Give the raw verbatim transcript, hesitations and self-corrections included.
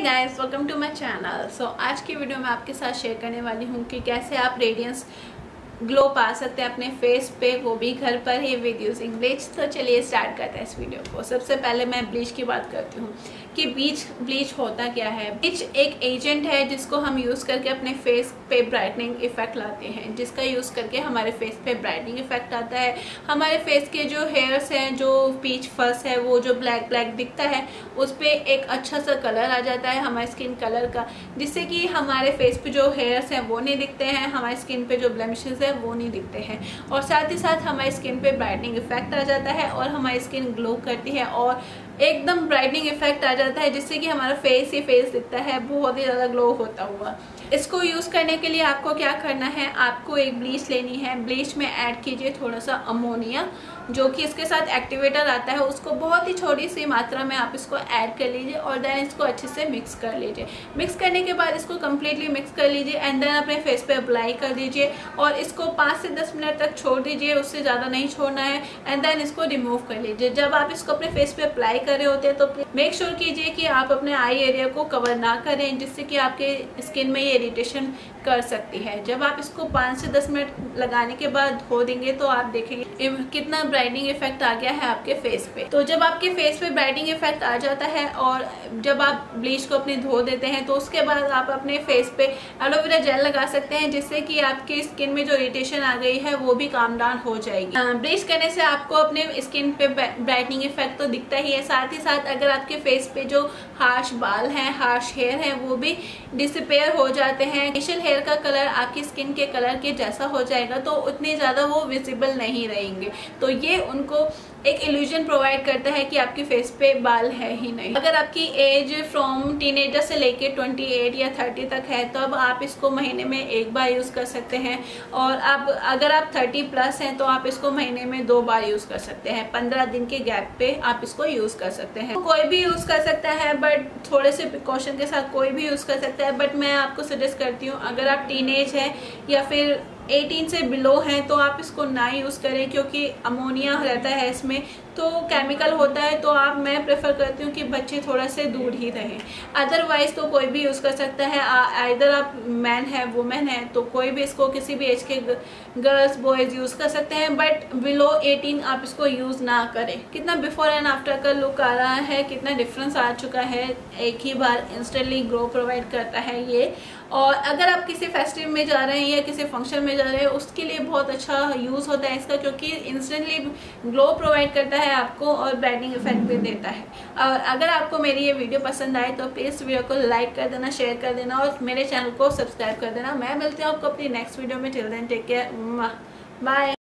Guys, welcome to my channel. So आज की video में आपके साथ शेयर करने वाली हूँ कि कैसे आप रेडियंस ग्लो पा सकते हैं अपने फेस पे, वो भी घर पर ही विद यूजिंग ब्लीच। तो चलिए स्टार्ट करते हैं इस वीडियो को। सबसे पहले मैं ब्लीच की बात करती हूँ कि ब्लीच ब्लीच होता क्या है। ब्लीच एक एजेंट है जिसको हम यूज़ करके अपने फेस पे ब्राइटनिंग इफेक्ट लाते हैं, जिसका यूज़ करके हमारे फेस पे ब्राइटनिंग इफेक्ट आता है। हमारे फेस के जो हेयर्स हैं, जो पीच फस है, वो जो ब्लैक ब्लैक दिखता है, उस पर एक अच्छा सा कलर आ जाता है हमारे स्किन कलर का, जिससे कि हमारे फेस पे जो हेयर्स हैं वो नहीं दिखते हैं, हमारी स्किन पे जो ब्लेमिशेस है वो नहीं दिखते हैं, और साथ ही साथ हमारी स्किन पे ब्राइटनिंग इफेक्ट आ जाता है और हमारी स्किन ग्लो करती है और एकदम ब्राइटनिंग इफेक्ट आ जाता है, जिससे कि हमारा फेस ही फेस दिखता है बहुत ही ज़्यादा ग्लो होता हुआ। इसको यूज़ करने के लिए आपको क्या करना है, आपको एक ब्लीच लेनी है। ब्लीच में ऐड कीजिए थोड़ा सा अमोनिया, जो कि इसके साथ एक्टिवेटर आता है, उसको बहुत ही छोटी सी मात्रा में आप इसको ऐड कर लीजिए और देन इसको अच्छे से मिक्स कर लीजिए। मिक्स करने के बाद इसको कम्प्लीटली मिक्स कर लीजिए एंड देन अपने फेस पे अप्लाई कर दीजिए और इसको पाँच से दस मिनट तक छोड़ दीजिए, उससे ज़्यादा नहीं छोड़ना है। एंड देन इसको रिमूव कर लीजिए। जब आप इसको अपने फेस पे अप्लाई कर रहे होते हैं तो मेक श्योर कीजिए कि आप अपने आई एरिया को कवर ना करें, जिससे कि आपके स्किन में ये इरिटेशन कर सकती है। जब आप इसको पाँच से दस मिनट लगाने के बाद धो देंगे तो आप देखेंगे कितना ब्राइटनिंग इफेक्ट आ गया है आपके फेस पे। तो जब आपके फेस पे ब्राइटनिंग इफेक्ट आ जाता है और जब आप ब्लीच को अपने धो देते हैं तो उसके बाद आप अपने फेस पे एलोवेरा जेल लगा सकते हैं, जिससे कि आपकी स्किन में जो इरिटेशन आ गई है वो भी काम डाउन हो जाएगी। ब्लीच करने से आपको अपने स्किन पे ब्राइटनिंग इफेक्ट तो दिखता ही है, साथ ही साथ अगर आपके फेस पे जो हार्श बाल हैं, हार्श हेयर हैं, वो भी डिसअपेयर हो जाते हैं। फेशियल हेयर का कलर आपकी स्किन के कलर के जैसा हो जाएगा तो उतने ज़्यादा वो विजिबल नहीं रहेंगे। तो ये उनको एक इल्यूजन प्रोवाइड करता है कि आपके फेस पे बाल है ही नहीं। अगर आपकी एज फ्रॉम टीनेजर से लेके अट्ठाईस या तीस तक है तो अब आप इसको महीने में एक बार यूज़ कर सकते हैं, और अब अगर आप तीस प्लस हैं तो आप इसको महीने में दो बार यूज़ कर सकते हैं। पंद्रह दिन के गैप पे आप इसको यूज़ कर सकते हैं। कोई भी यूज़ कर सकता है, बट थोड़े से प्रिकॉशन के साथ कोई भी यूज़ कर सकता है। बट मैं आपको सजेस्ट करती हूँ अगर आप टीनेज हैं या फिर अठारह से बिलो हैं तो आप इसको ना यूज़ करें, क्योंकि अमोनिया रहता है इसमें, तो केमिकल होता है। तो आप मैं प्रेफर करती हूँ कि बच्चे थोड़ा से दूर ही रहें। अदरवाइज़ तो कोई भी यूज़ कर सकता है। आइदर आप मैन है वुमेन है तो कोई भी इसको किसी भी एज के गर्ल्स बॉयज़ यूज़ कर सकते हैं, बट बिलो अठारह आप इसको यूज़ ना करें। कितना बिफोर एंड आफ्टर का लुक आ रहा है, कितना डिफरेंस आ चुका है, एक ही बार इंस्टेंटली ग्लो प्रोवाइड करता है ये। और अगर आप किसी फेस्टिव में जा रहे हैं या किसी फंक्शन में जा रहे हैं उसके लिए बहुत अच्छा यूज़ होता है इसका, क्योंकि इंस्टेंटली ग्लो प्रोवाइड करता है आपको और ब्राइटनिंग इफेक्ट भी देता है। और अगर आपको मेरी ये वीडियो पसंद आए तो प्लीज़ वीडियो को लाइक कर देना, शेयर कर देना और मेरे चैनल को सब्सक्राइब कर देना। मैं मिलती हूँ आपको अपनी नेक्स्ट वीडियो में। Till then take care, bye.